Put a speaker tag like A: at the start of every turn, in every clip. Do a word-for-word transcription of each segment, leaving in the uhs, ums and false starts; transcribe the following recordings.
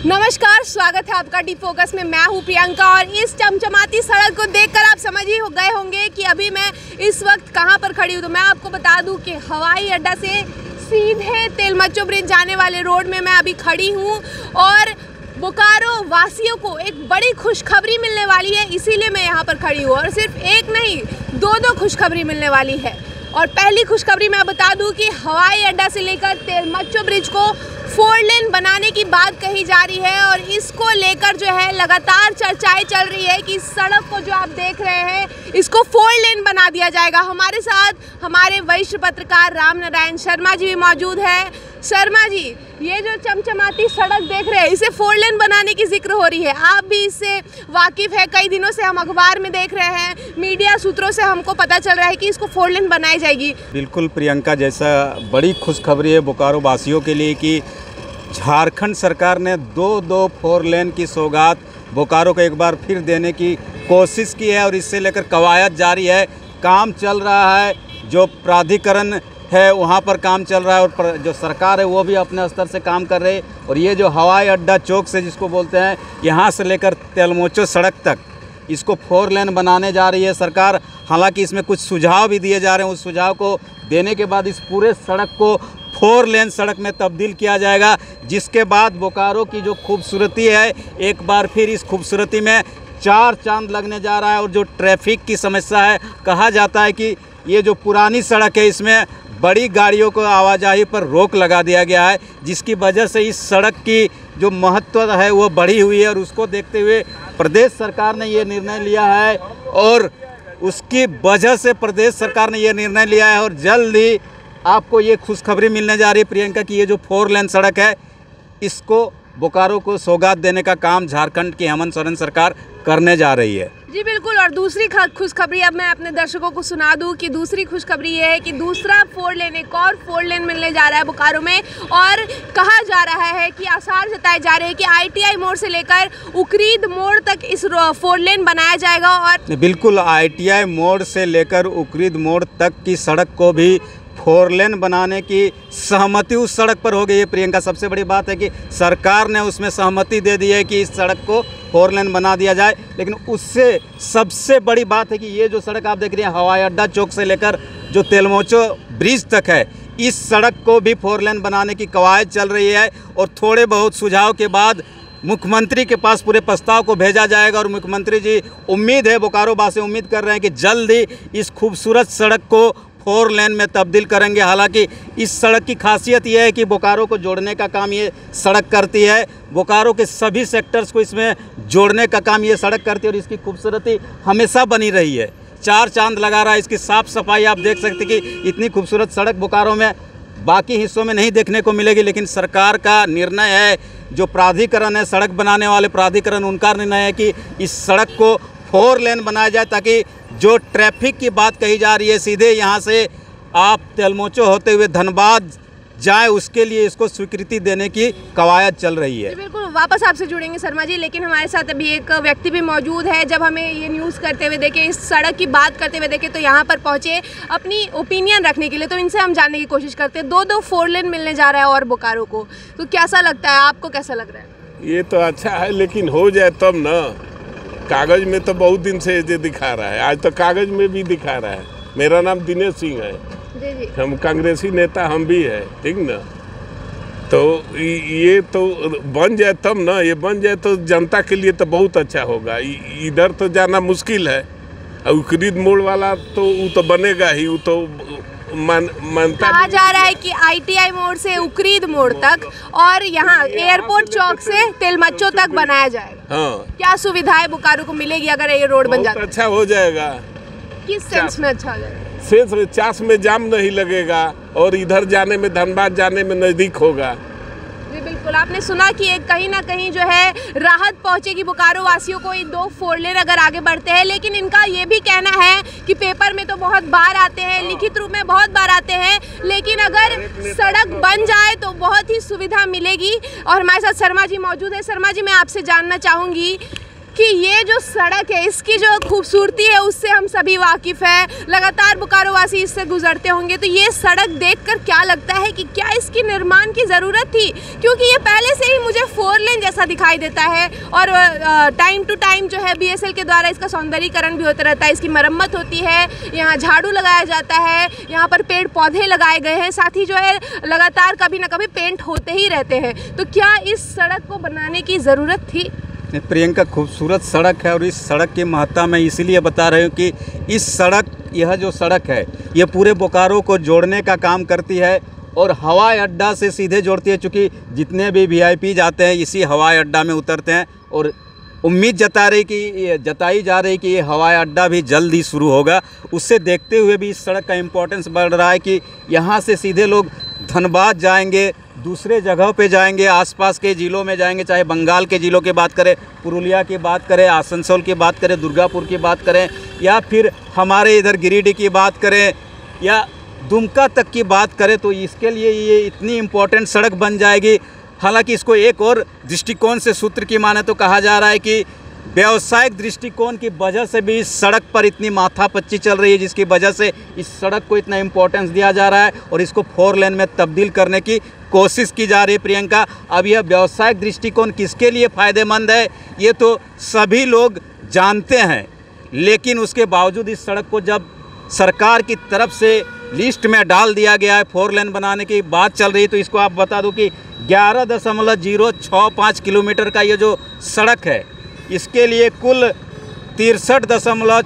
A: नमस्कार, स्वागत है आपका डी फोकस में। मैं हूं प्रियंका और इस चमचमाती सड़क को देखकर आप समझ ही हो गए होंगे कि अभी मैं इस वक्त कहां पर खड़ी हूं। तो मैं आपको बता दूं कि हवाई अड्डा से सीधे तेलमच्चो ब्रिज जाने वाले रोड में मैं अभी खड़ी हूं और बोकारो वासियों को एक बड़ी खुशखबरी मिलने वाली है, इसीलिए मैं यहाँ पर खड़ी हूँ। और सिर्फ एक नहीं, दो दो खुशखबरी मिलने वाली है। और पहली खुशखबरी मैं बता दूं कि हवाई अड्डा से लेकर तेलमच्चो ब्रिज को फोर लेन बनाने की बात कही जा रही है और इसको लेकर जो है लगातार चर्चाएं चल रही है कि इस सड़क को जो आप देख रहे हैं इसको फोर लेन बना दिया जाएगा। हमारे साथ हमारे वरिष्ठ पत्रकार राम नारायण शर्मा जी भी मौजूद है। शर्मा जी, ये जो चमचमाती सड़क देख रहे हैं इसे फोर लेन बनाने की जिक्र हो रही है, आप भी इससे वाकिफ है। कई दिनों से हम अखबार में देख रहे हैं, मीडिया सूत्रों से हमको पता चल रहा है कि इसको फोर लेन बनाई जाएगी।
B: बिल्कुल प्रियंका, जैसा बड़ी खुशखबरी है बोकारो वासियों के लिए कि झारखंड सरकार ने दो दो फोर लेन की सौगात बोकारो को एक बार फिर देने की कोशिश की है और इससे लेकर कवायद जारी है, काम चल रहा है। जो प्राधिकरण है वहाँ पर काम चल रहा है और जो सरकार है वो भी अपने स्तर से काम कर रही है। और ये जो हवाई अड्डा चौक से जिसको बोलते हैं, यहाँ से लेकर तेलमच्चो सड़क तक इसको फोर लेन बनाने जा रही है सरकार। हालांकि इसमें कुछ सुझाव भी दिए जा रहे हैं, उस सुझाव को देने के बाद इस पूरे सड़क को फोर लेन सड़क में तब्दील किया जाएगा, जिसके बाद बोकारो की जो खूबसूरती है एक बार फिर इस खूबसूरती में चार चांद लगने जा रहा है। और जो ट्रैफिक की समस्या है, कहा जाता है कि ये जो पुरानी सड़क है इसमें बड़ी गाड़ियों को आवाजाही पर रोक लगा दिया गया है, जिसकी वजह से इस सड़क की जो महत्व है वो बढ़ी हुई है। और उसको देखते हुए प्रदेश सरकार ने ये निर्णय लिया है और उसकी वजह से प्रदेश सरकार ने ये निर्णय लिया है और जल्द ही आपको ये खुशखबरी मिलने जा रही है प्रियंका कि ये जो फोर लेन सड़क है इसको बोकारो को सौगात देने का काम झारखंड की हेमंत सोरेन सरकार करने जा रही है।
A: जी बिल्कुल। और दूसरी खुशखबरी अब मैं अपने दर्शकों को सुना दूं कि दूसरी खुशखबरी ये है कि दूसरा फोर लेन, एक और फोर लेन मिलने जा रहा है बोकारो में। और कहा जा रहा है कि आसार जताए जा रहे हैं कि आईटीआई मोड़ से लेकर उकरीद मोड़ तक इस फोर लेन बनाया जाएगा। और
B: बिल्कुल, आईटीआई मोड़ से लेकर उकरीद मोड़ तक की सड़क को भी फोर लेन बनाने की सहमति उस सड़क पर हो गई है प्रियंका। सबसे बड़ी बात है कि सरकार ने उसमें सहमति दे दी है कि इस सड़क को फोर लेन बना दिया जाए। लेकिन उससे सबसे बड़ी बात है कि ये जो सड़क आप देख रही हैं हवाई अड्डा चौक से लेकर जो तेलमच्चो ब्रिज तक है, इस सड़क को भी फोर लेन बनाने की कवायद चल रही है। और थोड़े बहुत सुझाव के बाद मुख्यमंत्री के पास पूरे प्रस्ताव को भेजा जाएगा और मुख्यमंत्री जी, उम्मीद है बोकारो वासी उम्मीद कर रहे हैं कि जल्द ही इस खूबसूरत सड़क को फोर लेन में तब्दील करेंगे। हालांकि इस सड़क की खासियत यह है कि बोकारो को जोड़ने का काम ये सड़क करती है, बोकारो के सभी सेक्टर्स को इसमें जोड़ने का काम ये सड़क करती है। और इसकी खूबसूरती हमेशा बनी रही है, चार चांद लगा रहा है। इसकी साफ़ सफाई आप देख सकते कि इतनी खूबसूरत सड़क बोकारो में बाकी हिस्सों में नहीं देखने को मिलेगी। लेकिन सरकार का निर्णय है, जो प्राधिकरण है सड़क बनाने वाले प्राधिकरण, उनका निर्णय है कि इस सड़क को फोर लेन बनाया जाए ताकि जो ट्रैफिक की बात कही जा रही है सीधे यहाँ से आप तेलमच्चो होते हुए धनबाद जाए, उसके लिए इसको स्वीकृति देने की कवायद चल रही है।
A: बिल्कुल, वापस आपसे जुड़ेंगे शर्मा जी, लेकिन हमारे साथ अभी एक व्यक्ति भी मौजूद है। जब हमें ये न्यूज़ करते हुए देखे, इस सड़क की बात करते हुए देखे, तो यहाँ पर पहुँचे अपनी ओपिनियन रखने के लिए। तो इनसे हम जानने की कोशिश करते हैं, दो दो फोर लेन मिलने जा रहा है और बोकारो को, तो कैसा लगता है आपको, कैसा लग रहा है?
C: ये तो अच्छा है, लेकिन हो जाए तब ना। कागज में तो बहुत दिन से ये दिखा रहा है, आज तो कागज में भी दिखा रहा है। मेरा नाम दिनेश सिंह है,
A: जी जी। हम
C: कांग्रेसी नेता हम भी है, ठीक ना। तो ये तो बन जाए तब ना, ये बन जाए तो जनता के लिए तो बहुत अच्छा होगा। इधर तो जाना मुश्किल है, और उकरीद मोड़ वाला तो वो तो बनेगा ही, वो तो मान, मानता
A: कहा जा रहा है कि आईटीआई मोड़ से उकरीद मोड़ तक और यहाँ एयरपोर्ट चौक से तेलमच्चो तक बनाया जाएगा।
C: हाँ,
A: क्या सुविधाएं बोकारो को मिलेगी अगर ये रोड बन जाता है?
C: अच्छा हो जाएगा।
A: किस सेंस में अच्छा हो जाएगा?
C: सेंस में, चास में जाम नहीं लगेगा और इधर जाने में, धनबाद जाने में नज़दीक होगा।
A: जी बिल्कुल, आपने सुना कि एक कहीं ना कहीं जो है राहत पहुंचेगी बोकारो वासियों को, ये दो फोर लेन अगर आगे बढ़ते हैं। लेकिन इनका ये भी कहना है कि पेपर में तो बहुत बार आते हैं, लिखित रूप में बहुत बार आते हैं, लेकिन अगर सड़क बन जाए तो बहुत ही सुविधा मिलेगी। और हमारे साथ शर्मा जी मौजूद है। शर्मा जी, मैं आपसे जानना चाहूँगी कि ये जो सड़क है इसकी जो खूबसूरती है उससे हम सभी वाकिफ़ हैं, लगातार बोकारो वासी इससे गुजरते होंगे। तो ये सड़क देखकर क्या लगता है कि क्या इसकी निर्माण की ज़रूरत थी? क्योंकि ये पहले से ही मुझे फोर लेन जैसा सा दिखाई देता है और टाइम टू टाइम जो है बीएसएल के द्वारा इसका सौंदर्यीकरण भी होता रहता है, इसकी मरम्मत होती है, यहाँ झाड़ू लगाया जाता है, यहाँ पर पेड़ पौधे लगाए गए हैं, साथ ही जो है लगातार कभी ना कभी पेंट होते ही रहते हैं। तो क्या इस सड़क को बनाने की ज़रूरत थी?
B: प्रियंका, खूबसूरत सड़क है और इस सड़क की महत्ता मैं इसीलिए बता रही हूँ कि इस सड़क यह जो सड़क है ये पूरे बोकारो को जोड़ने का काम करती है और हवाई अड्डा से सीधे जोड़ती है, चूँकि जितने भी वीआईपी जाते हैं इसी हवाई अड्डा में उतरते हैं और उम्मीद जता रही कि जताई जा रही कि ये हवाई अड्डा भी जल्द ही शुरू होगा। उससे देखते हुए भी इस सड़क का इम्पोर्टेंस बढ़ रहा है कि यहाँ से सीधे लोग धनबाद जाएंगे, दूसरे जगहों पे जाएंगे, आसपास के ज़िलों में जाएंगे, चाहे बंगाल के ज़िलों की बात करें, पुरुलिया की बात करें, आसनसोल की बात करें, दुर्गापुर की बात करें, या फिर हमारे इधर गिरिडीह की बात करें या दुमका तक की बात करें, तो इसके लिए ये इतनी इम्पोर्टेंट सड़क बन जाएगी। हालांकि इसको एक और दृष्टिकोण से सूत्र की माने तो कहा जा रहा है कि व्यावसायिक दृष्टिकोण की वजह से भी इस सड़क पर इतनी माथापच्ची चल रही है, जिसकी वजह से इस सड़क को इतना इम्पोर्टेंस दिया जा रहा है और इसको फोर लेन में तब्दील करने की कोशिश की जा रही है। प्रियंका, अब यह व्यावसायिक दृष्टिकोण किसके लिए फ़ायदेमंद है ये तो सभी लोग जानते हैं, लेकिन उसके बावजूद इस सड़क को जब सरकार की तरफ से लिस्ट में डाल दिया गया है, फोर लेन बनाने की बात चल रही है, तो इसको आप बता दो कि ग्यारह दशमलव जीरो छः पाँच किलोमीटर का ये जो सड़क है इसके लिए कुल तिरसठ दशमलव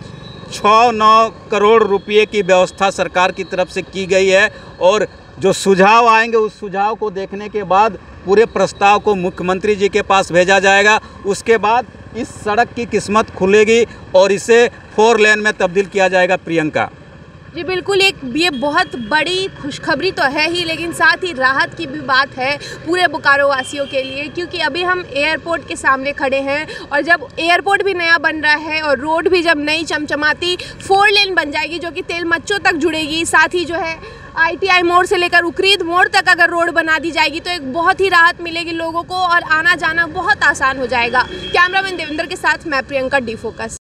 B: छः नौ करोड़ रुपये की व्यवस्था सरकार की तरफ से की गई है और जो सुझाव आएंगे उस सुझाव को देखने के बाद पूरे प्रस्ताव को मुख्यमंत्री जी के पास भेजा जाएगा। उसके बाद इस सड़क की किस्मत खुलेगी और इसे फोर लेन में तब्दील किया जाएगा। प्रियंका
A: जी बिल्कुल, एक ये बहुत बड़ी खुशखबरी तो है ही, लेकिन साथ ही राहत की भी बात है पूरे बोकारो वासियों के लिए, क्योंकि अभी हम एयरपोर्ट के सामने खड़े हैं और जब एयरपोर्ट भी नया बन रहा है और रोड भी जब नई चमचमाती फोर लेन बन जाएगी जो कि तेलमच्चो तक जुड़ेगी, साथ ही जो है आईटीआई मोड़ से लेकर उकरीद मोड़ तक अगर रोड बना दी जाएगी तो एक बहुत ही राहत मिलेगी लोगों को और आना जाना बहुत आसान हो जाएगा। कैमरामैन देवेंद्र के साथ मैं प्रियंका, डी फोकस।